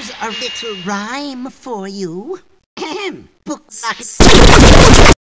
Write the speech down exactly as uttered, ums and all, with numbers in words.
Here's a little rhyme for you. Ahem. Books